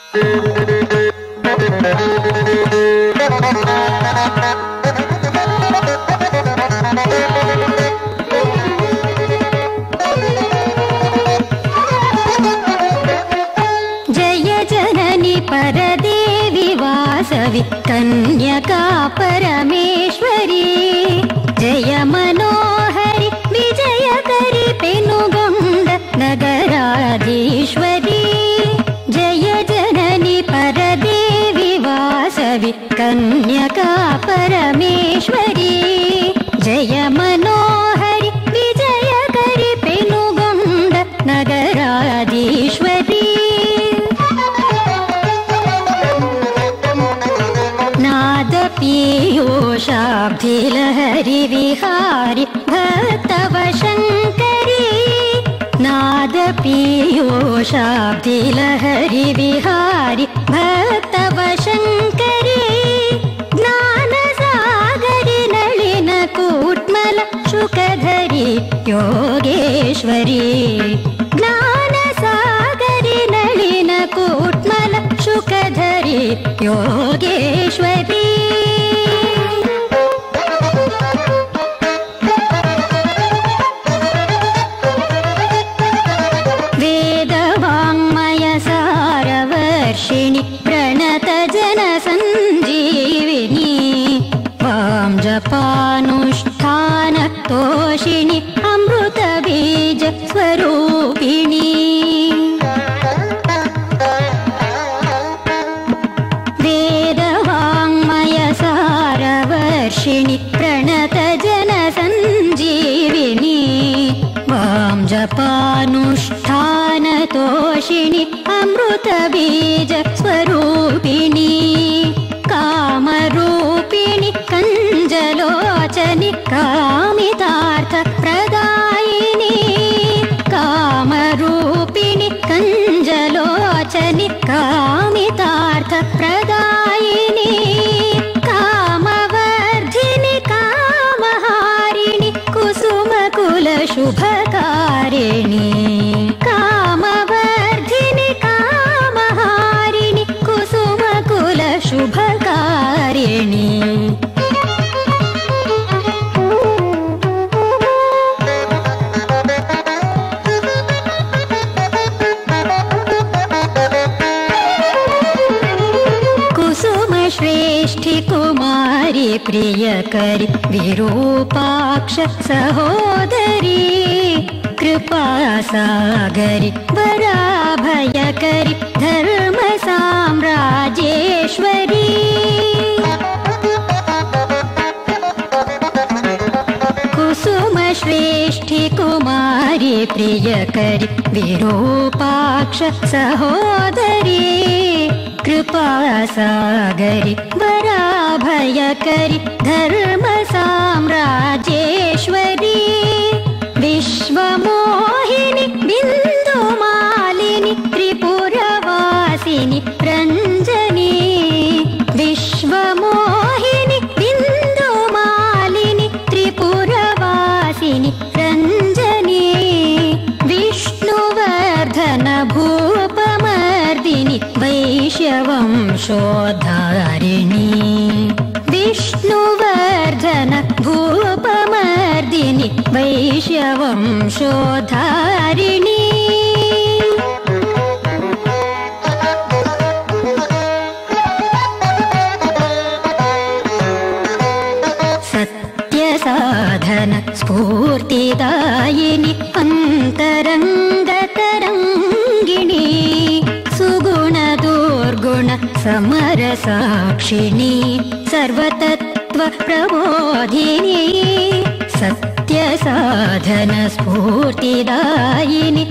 कन्यका परमेश्वरी जय मनोहरि विजयकरी पेनुगोंड नगराधीश्वरी जय जननी परदेवी वासवि कन्यका परमेश्वरी जय मनोहरि विजयकरी पेनुगोंड नगराधीश्वरी पीयूषाब्धिलहरि विहारि भक्तव शङ्करी नाद पीयूषाब्धिलहरि विहारि भक्तव शङ्करी ज्ञानसागरि नलिन कूट्मल शुकधरि योगेश्वरी ज्ञानसागरि नलिन कूट्मल शुकधरि योगेश्वरी प्रणत जन संजीविनी वां जपानुष्ठान तोषिणी अमृत बीज स्वरूपिणी वेद वाङ्मय सारवर्षिणि प्रणत जन संजीविनी वां जपानुष्ठान तोषिणी अमृत बीज स्वरूपिणी कामरूपिणी कंजलोचनि कामितार्थ प्रदायिनी कामरूपिणी कंजलोचनि कामितार्थ प्रदायिनी कामवर्धिनि कामहारिणि कुसुमकुल शुभकारिणी शुभकारिणी कुसुम श्रेष्ठि कुमारी प्रियकरी विरूपाक्ष सहोदरी कृपा सागरी वराभयकरी धर्म साम्राज्येश्वरी कुसुम श्रेष्ठि कुमारी प्रियकरी विरूपाक्ष सहोदरी कृपा सागरी वराभयकरी धर्म साम्राज्येश्वरी विश्वमोहिनी बिन्दुमालिनी त्रिपुरवासिनी रञ्जनी विश्वमोहिनी बिन्दुमालिनी त्रिपुरवासिनी रञ्जनी विष्णुवर्धन भूपमर्दिनी वैश्यवंशोद्धारिणी विष्णुवर्धन भूपमर्दिनी वैश्यवंशोद्धारिणी सत्यसाधन स्फूर्तिदायिनी अन्तरङ्गतरङ्गिणी सुगुण दुर्गुण समरसाक्षिणी सर्वतत्त्व प्रबोधिनी सत्यसाधन स्फूर्तिदायिनी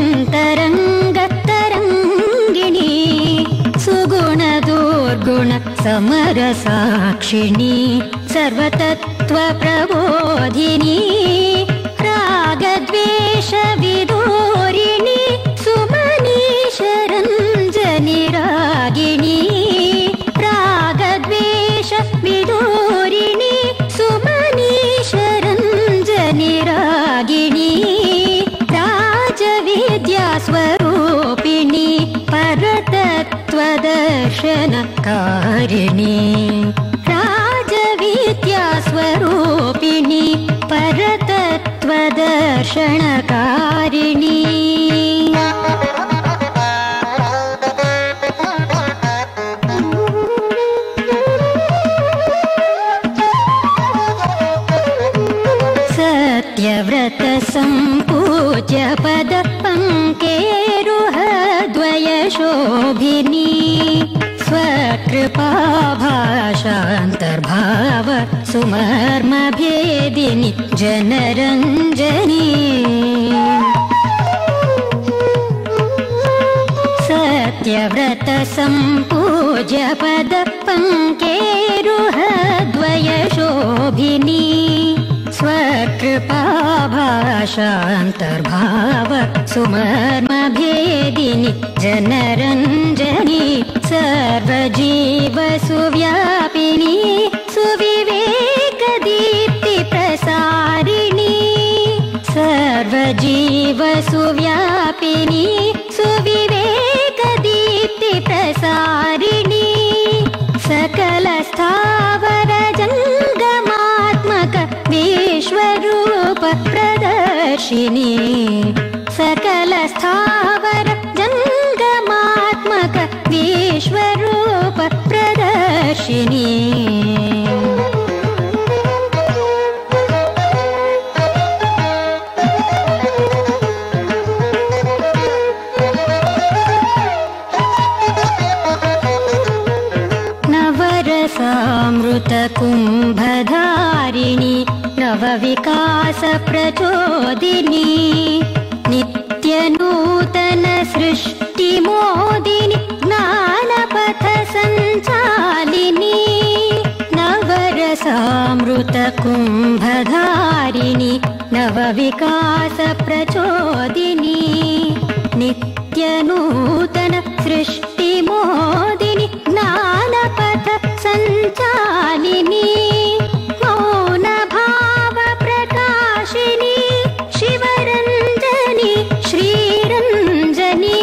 अन्तरङ्गतरङ्गिणी सुगुण दुर्गुण समरसाक्षिणी सर्वतत्त्व प्रबोधिनी रागद्वेष विदूरिणी सुमनीश रञ्जनि रागिणी रागद्वेष विदूरिणी सुमनीश रञ्जनि रागिणी राजविद्या स्वरूपिणी परत परतत्त्वदर्शनकारिणी राजविद्यास्वरूपिणी परतत्त्वदर्शनकारिणी सत्यव्रतसम्पूज्य पदपङ्केरुहद्वयशोभिनी स्वकृपाभाषान्तर्भाव सुमर्मभेदिनि जनरञ्जनी सत्यव्रतसम्पूज्य पदपङ्केरुहद्वयशोभिनी स्वकृपाभाषान्तर्भाव सुमर्मभेदिनि जनरञ्जनी सर्वजीवसुव्यापिनी सुविवेकदीप्तिप्रसारिणी सर्वजीवसुव्यापिनी सुविवेकदीप्तिप्रसारिणी सकलस्थावरजङ्गमात्मक विश्वरूप प्रदर्शिनी सकलस्थावर जङ्गमात्मक विश्वरूप प्रदर्शिनी नवरसामृतकुम्भधारिणी नवविकासप्रचोदिनी नित्यनूतनसृष्टिमोदिनी ज्ञानपथसञ्चालिनी नवरसामृतकुम्भधारिणी नवविकासप्रचोदिनी नित्यनूतनसृष्टिमोदिनी ज्ञानपथसञ्चालिनी मौनभावप्रकाशिनी शिवरञ्जनी श्रीरञ्जनी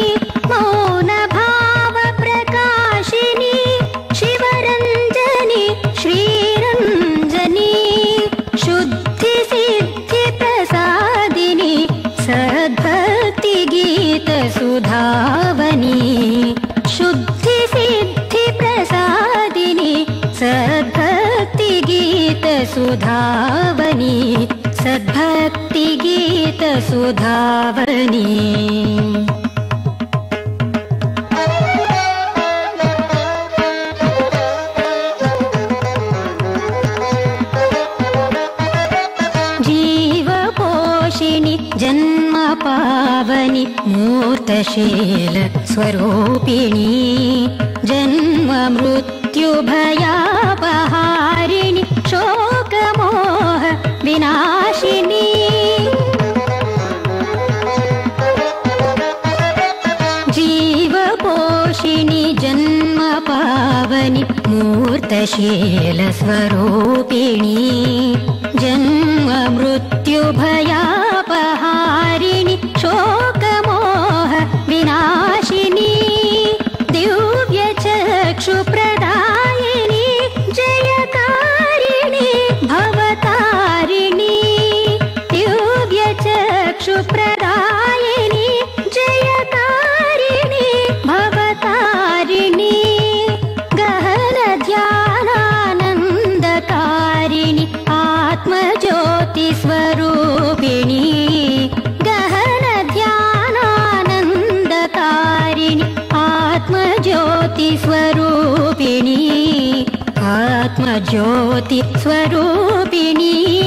मौनभावप्रकाशिनी शिवरञ्जनी श्रीरञ्जनी शुद्धिसिद्धिप्रसादिनी सद्भक्तिगीतसुधावनी शुद्धिसिद्धिप्रसादिनी सद्भक्तिगीतसुधावनी सद्भक्तिगीतसुधावनी जीवपोषिणि जन्मपावनि मूर्तशील स्वरूपिणी जन्ममृत्युभयापहारिणि शोकमोह विनाशिनी जीवपोषिणि जन्मपावनि मूर्तशील स्वरूपिणी जन्ममृत्युभयापहारिणि शोकमोह विनाशिनी दिव्यचक्षुप्रदायिनी जयकारिणी भवतारिणी दिव्यचक्षुप्रदायिनी जयकारिणी भवतारिणी गहनध्यानानन्दकारिणि आत्मज्योतिस्वरूपिणी गहनध्यानानन्दकारिणि आत्मज्योतिस्वरूपिणी आत्मज्योतिस्वरूपिणी